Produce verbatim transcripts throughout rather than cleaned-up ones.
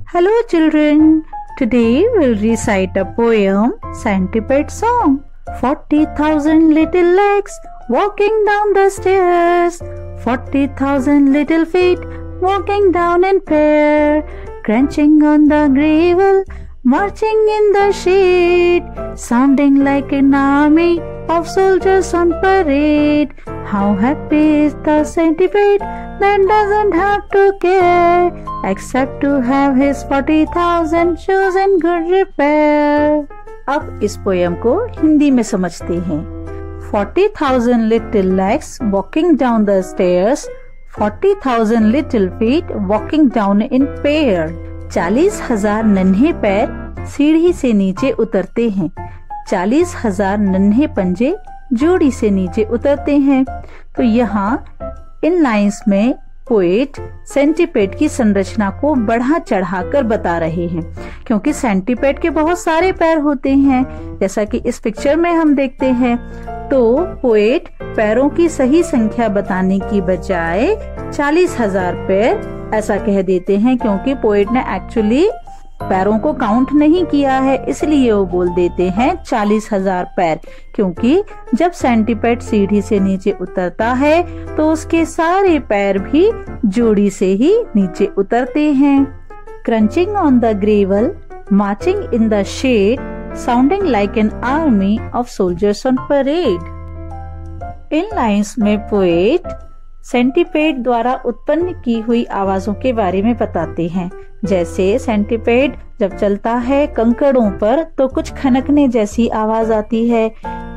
Hello children, today we'll recite a poem, Centipede Song. Forty thousand little legs walking down the stairs, Forty thousand little feet walking down in pair, crunching on the gravel, marching in the shade, sounding like an army of soldiers on parade. How happy is the centipede that doesn't have to care, except to have his forty thousand shoes in good repair. अब इस poem को हिंदी में समझते हैं। Forty thousand little legs walking down the stairs, Forty thousand little feet walking down in pair. चालीस हजार नन्हे पैर सीढ़ी से नीचे उतरते हैं, चालीस हजार नन्हे पंजे जोड़ी से नीचे उतरते हैं। तो यहाँ इन लाइंस में पोएट सेंटीपेड की संरचना को बढ़ा चढ़ाकर बता रहे हैं, क्योंकि सेंटीपेड के बहुत सारे पैर होते हैं, जैसा कि इस पिक्चर में हम देखते हैं। तो पोएट पैरों की सही संख्या बताने की बजाय चालीस हजार पैर ऐसा कह देते हैं, क्योंकि पोएट ने एक्चुअली पैरों को काउंट नहीं किया है, इसलिए वो बोल देते हैं चालीस हजार पैर। क्योंकि जब सेंटीपेड सीढ़ी से नीचे उतरता है तो उसके सारे पैर भी जोड़ी से ही नीचे उतरते हैं। Crunching on the gravel, marching in the shade, sounding like an army of soldiers on parade. इन लाइन्स में पोएट सेंटीपेड द्वारा उत्पन्न की हुई आवाजों के बारे में बताते हैं। जैसे सेंटीपेड जब चलता है कंकड़ों पर तो कुछ खनकने जैसी आवाज आती है,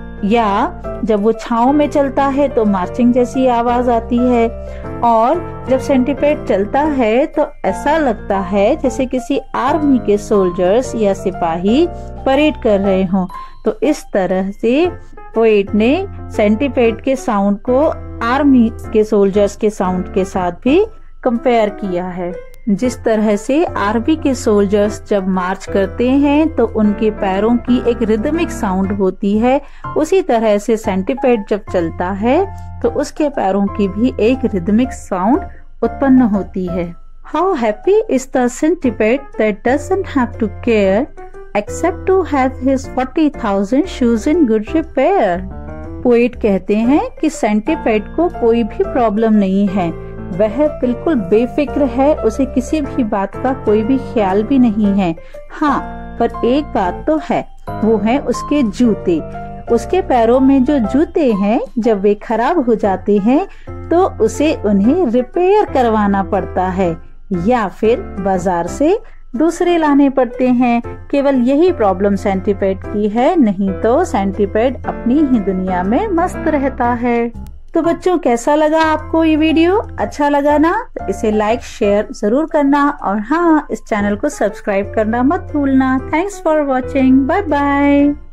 या जब वो छांव में चलता है तो मार्चिंग जैसी आवाज आती है, और जब सेंटीपेड चलता है तो ऐसा लगता है जैसे किसी आर्मी के सोल्जर्स या सिपाही परेड कर रहे हों। तो इस तरह से पोएट ने सेंटीपेड के साउंड को आर्मी के सोल्जर्स के साउंड के साथ भी कंपेयर किया है। जिस तरह से आर्मी के सोल्जर्स जब मार्च करते हैं तो उनके पैरों की एक रिदमिक साउंड होती है, उसी तरह से सेंटीपेड जब चलता है तो उसके पैरों की भी एक रिदमिक साउंड उत्पन्न होती है। How happy is the centipede that doesn't have to care except to have his forty thousand shoes in good repair. Poet कहते हैं कि सेंटीपेड को कोई भी प्रॉब्लम नहीं है, वह बिल्कुल बेफिक्र है, उसे किसी भी बात का कोई भी ख्याल भी नहीं है। हाँ, पर एक बात तो है, वो है उसके जूते। उसके पैरों में जो जूते हैं जब वे खराब हो जाते हैं तो उसे उन्हें रिपेयर करवाना पड़ता है, या फिर बाजार से दूसरे लाने पड़ते हैं। केवल यही प्रॉब्लम सेंटीपेड की है, नहीं तो सेंटीपेड अपनी ही दुनिया में मस्त रहता है। तो बच्चों, कैसा लगा आपको ये वीडियो? अच्छा लगा ना? तो इसे लाइक शेयर जरूर करना, और हाँ, इस चैनल को सब्सक्राइब करना मत भूलना। Thanks for watching, bye bye.